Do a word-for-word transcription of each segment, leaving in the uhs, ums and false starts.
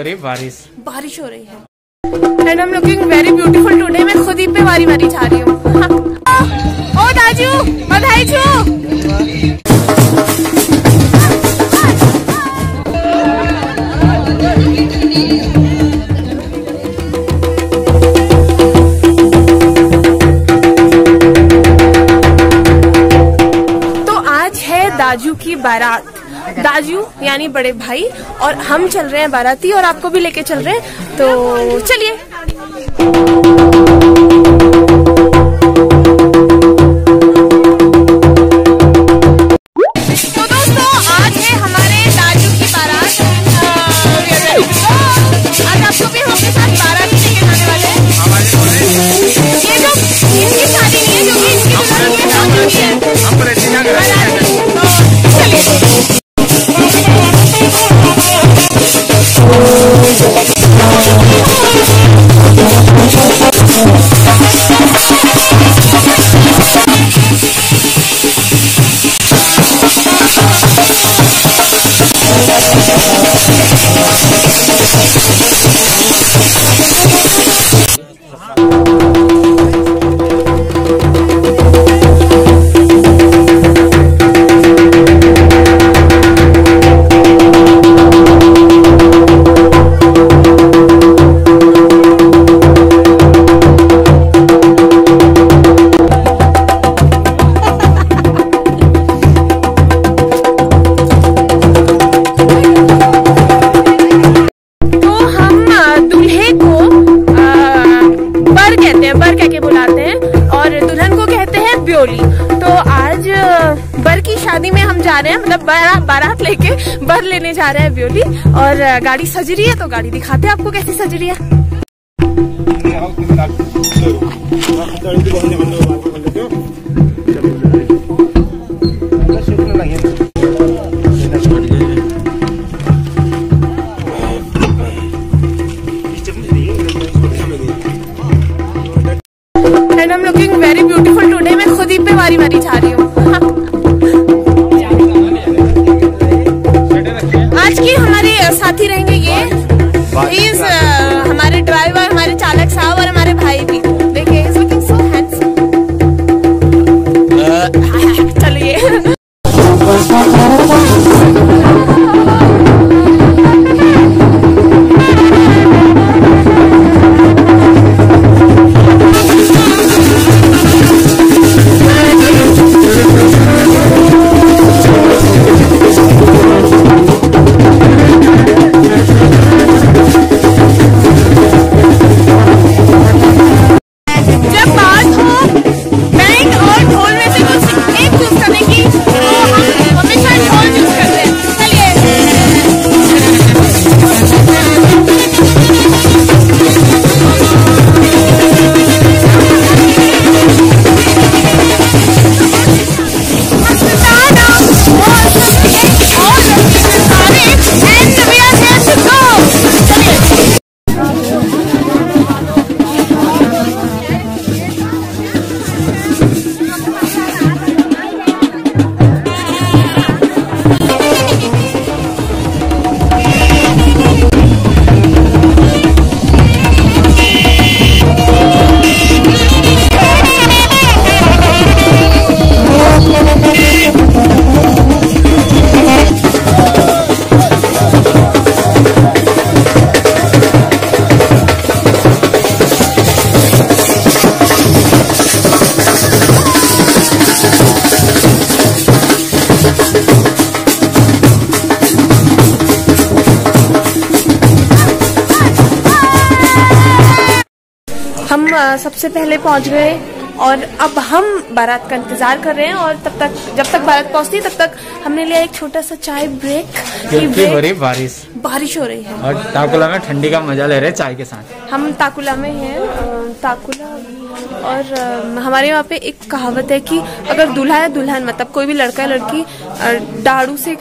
रही बारिश बारिश हो रही है and I am looking very beautiful today. मैं खुद ही पे वारी वारी जा रही हूँ। ओ दाजू बधाई छो। तो आज है दाजू की बारात। दाजू यानी बड़े भाई और हम चल रहे हैं बाराती और आपको भी लेके चल रहे हैं, तो चलिए। तो दोस्तों आज है हमारे दाजू की बारात। आज आपको भी हमारे साथ बारात लेके जाने वाले हैं। ये जो इनकी शादी नहीं है, जो कि इनकी दुल्हन की शादी है। तो चलिए। तो आज बर की शादी में हम जा रहे हैं, मतलब बारात बारात लेके बर लेने जा रहे हैं ब्योली। और गाड़ी सज रही है, तो गाड़ी दिखाते हैं आपको कैसी सज रही है। And I am looking very beautiful today. मैं खुद ही पे वारी वारी जा रही हूँ। आज की हमारे साथी रहेंगे ये इस हमारे ड्राइवर, हमारे चालक साहब और हमारे भाई भी। देखिए इज लुकिंग सो हैंडसम। चलिए। हम सबसे पहले पहुंच गए और अब हम बारात का इंतजार कर रहे हैं। और तब तक जब तक बारात पहुंचती है तब तक हमने लिया एक छोटा सा चाय ब्रेक। ब्रेक हो रही बारिश बारिश हो रही है और ताकुला में ठंडी का मजा ले रहे हैं चाय के साथ। हम ताकुला में हैं, ताकुला। और हमारे यहाँ पे एक कहावत है कि अगर दूल्हा या दुल्हन, मतलब कोई भी लड़का या लड़की डाड़ू से,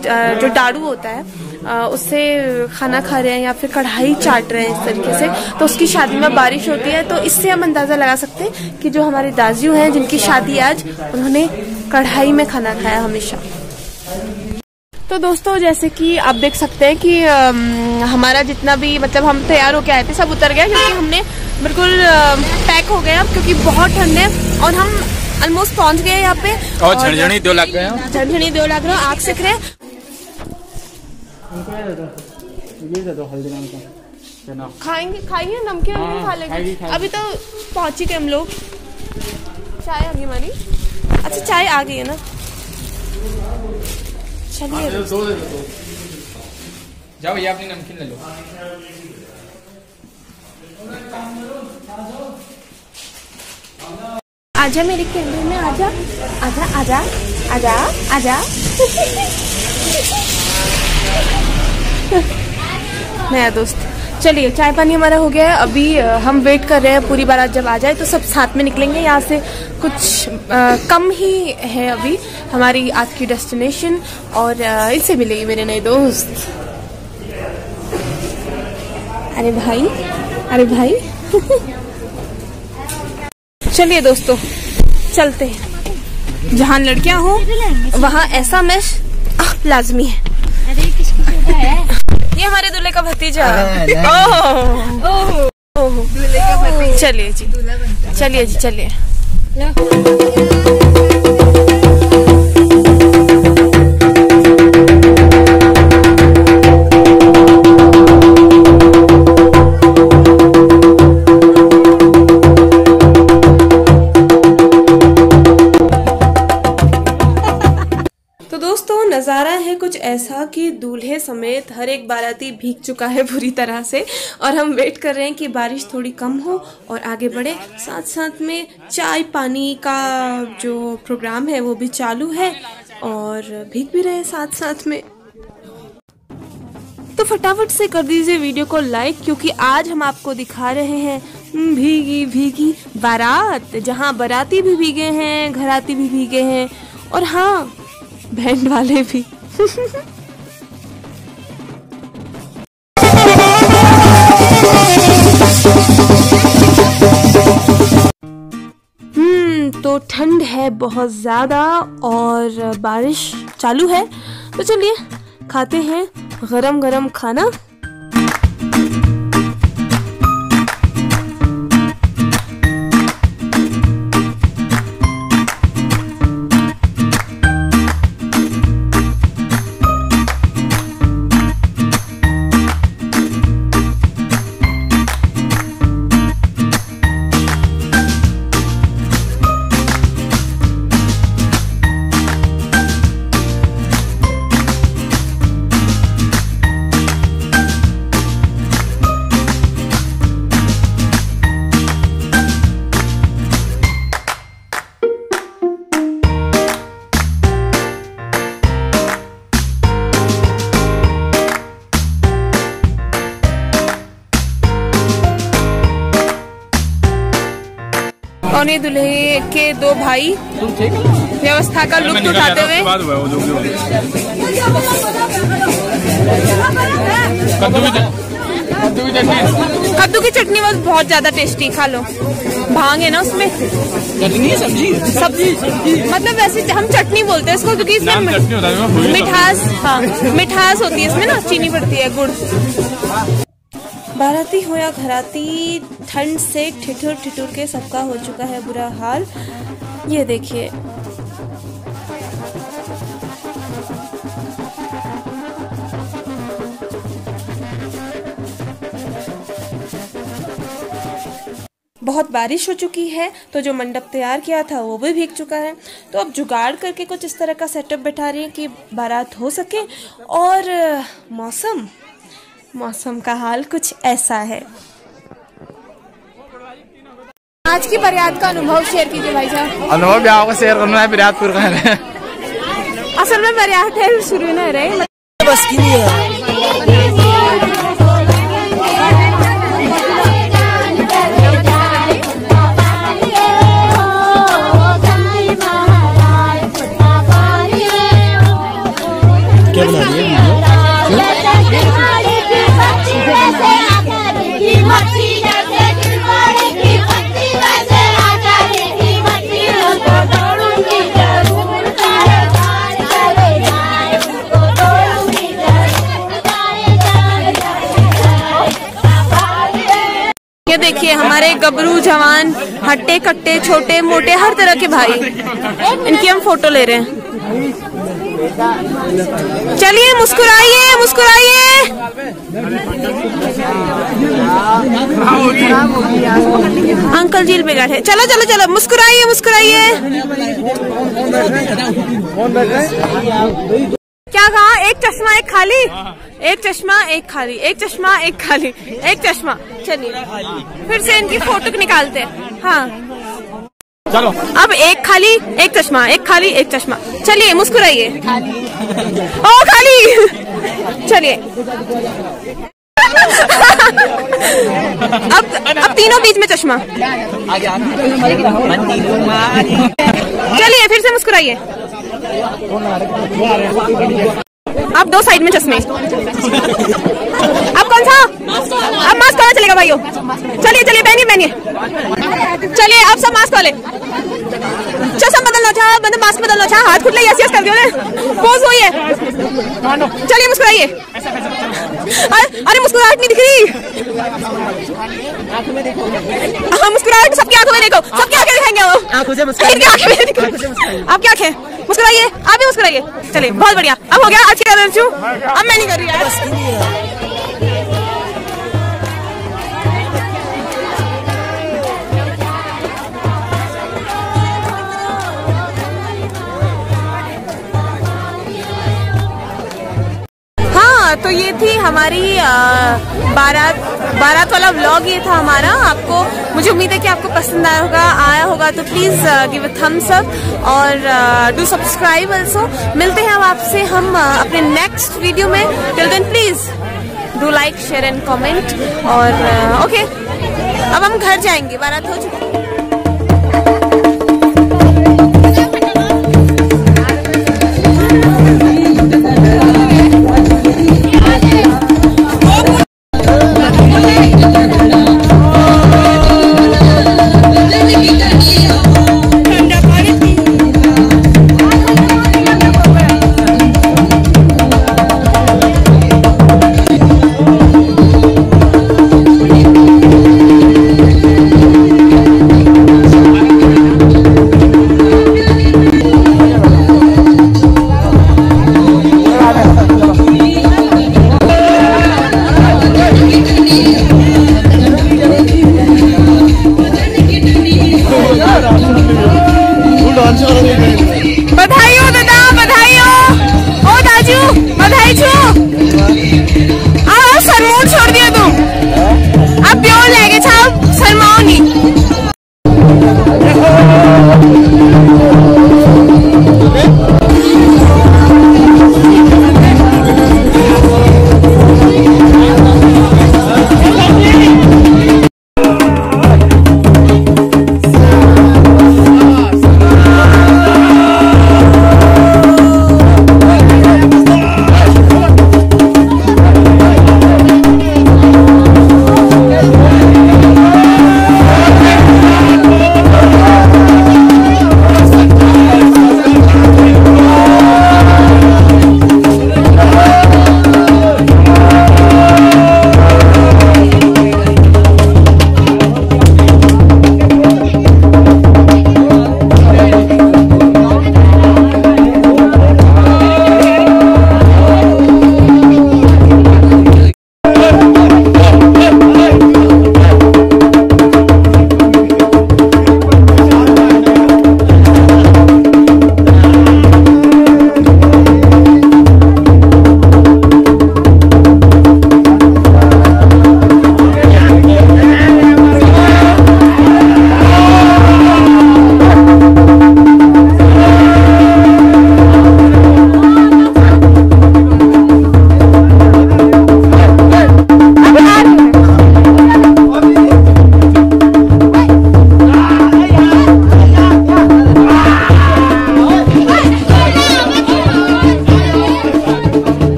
जो डाड़ू होता है उससे खाना खा रहे हैं या फिर कढ़ाई चाट रहे हैं इस तरीके से, तो उसकी शादी में बारिश होती है। तो इससे हम अंदाजा लगा सकते हैं कि जो हमारे दाजू हैं जिनकी शादी आज, उन्होंने कढ़ाई में खाना खाया हमेशा। तो दोस्तों जैसे कि आप देख सकते हैं कि अम, हमारा जितना भी मतलब हम तैयार होके आए थे सब उतर गया, क्योंकि हमने बिल्कुल पैक हो गए अब, क्योंकि बहुत ठंड है और हम ऑलमोस्ट पहुंच गए यहाँ पे। और झड़झड़ी दो लग गए, झड़झड़ी दो लग रहा, आग सेक रहे। खाएंगे खाइए नमकीन नमकीन खा लेंगे। अभी तो पहुंच ही गए हम लोग। चाय आ गई हमारी। अच्छा चाय आ गई है ना, चलिए जाओ ये अपनी नमकीन ले लो। आजा मेरे कैमरे में, आजा आजा आजा आजा आजा। नया दोस्त। चलिए चाय पानी हमारा हो गया है। अभी हम वेट कर रहे हैं पूरी बारात जब आ जाए तो सब साथ में निकलेंगे। यहाँ से कुछ आ, कम ही है अभी हमारी आज की डेस्टिनेशन, और आ, इससे मिलेगी मेरे नए दोस्त। अरे भाई अरे भाई चलिए दोस्तों चलते हैं। जहाँ लड़कियां हो वहाँ ऐसा मैश लाजमी है। अरे किसकी शोभा है? ये हमारे दूल्हे का भतीजा। ओह ओह दूल्हे का भतीजा। चलिए जी चलिए जी चलिए। नज़ारा है कुछ ऐसा कि दूल्हे समेत हर एक बाराती भीग चुका है पूरी तरह से, और हम वेट कर रहे हैं कि बारिश थोड़ी कम हो और आगे बढ़े। साथ साथ में चाय पानी का जो प्रोग्राम है वो भी चालू है और भीग भी रहे साथ साथ में। तो फटाफट से कर दीजिए वीडियो को लाइक, क्योंकि आज हम आपको दिखा रहे हैं भीगी भीगी बारात, जहाँ बाराती भी भीगे हैं, घराती भी भीगे हैं, और हाँ बैंड वाले भी। हम्म तो ठंड है बहुत ज्यादा और बारिश चालू है, तो चलिए खाते हैं गरम गरम खाना। और ये दूल्हे के दो भाई व्यवस्था का लुत्फ उठाते हुए। कद्दू की चटनी वो बहुत ज्यादा टेस्टी, खा लो। भांग है ना उसमें, चटनी सब्जी सब्जी मतलब वैसे हम चटनी बोलते हैं इसको, क्योंकि इसमें मिठास, हाँ मिठास होती है इसमें ना, चीनी पड़ती है, गुड़। बाराती हो या घराती, ठंड से ठिठुर ठिठुर के सबका हो चुका है बुरा हाल। ये देखिए बहुत बारिश हो चुकी है, तो जो मंडप तैयार किया था वो भी भीग चुका है। तो अब जुगाड़ करके कुछ इस तरह का सेटअप बैठा रही है कि बारात हो सके। और मौसम मौसम का हाल कुछ ऐसा है। आज की बारात का अनुभव शेयर कीजिए भाई साहब। अनुभव भी आपको शेयर करना है, बारात पूरा करना है। असल में बारात है शुरू नहीं रहे बस की नहीं है। क्या बना रही है? ये देखिए हमारे गबरू जवान, हट्टे कट्टे, छोटे मोटे, हर तरह के भाई, इनकी हम फोटो ले रहे हैं। चलिए मुस्कुराइए मुस्कुराइए। अंकल जेल में बैठे, चलो चलो चलो मुस्कुराइए मुस्कुराइए। क्या कहा? एक चश्मा एक खाली, एक चश्मा एक खाली, एक चश्मा एक खाली, एक चश्मा। चलिए फिर से इनकी फोटो निकालते हैं। हाँ चलो अब एक खाली एक चश्मा, एक खाली एक चश्मा। चलिए मुस्कुराइए। ओ खाली। चलिए अब अब तीनों बीच में चश्मा। चलिए फिर से मुस्कुराइए। अब दो साइड में चश्मे। अब कौन सा? अब मास्क वाला चलेगा भाइयों। चलिए चलिए पहनिए पहनिए। चलिए अब सब मास्क वाले। चश्मा बदलना चाह, मतलब मास्क बदलना चाह, हाथ खुले यस यस कर दियो ने, पोज हुई है। चलिए मुस्कुराइए। अरे अरे मुस्कुराहट नहीं दिख रही। हाँ मुस्कुराहट सबकी आंखों में देखो, सबकी आंखें दिखाएंगे वो। आंखों से मुस्कुराइए। आप क्या आंखें? मुस्कुराइए, आप भी मुस्कुराइए। चलिए बहुत बढ़िया। अब हो गया आज की रन। अब मैं नहीं कर रही यार। तो ये थी हमारी बारात बारात वाला व्लॉग। ये था हमारा। आपको, मुझे उम्मीद है कि आपको पसंद आया होगा आया होगा तो please give a thumbs up और डू सब्सक्राइब ऑल्सो। मिलते हैं अब आपसे हम uh, अपने नेक्स्ट वीडियो में। Till then please do like share and comment और ओके uh, okay, अब हम घर जाएंगे, बारात हो चुकी है।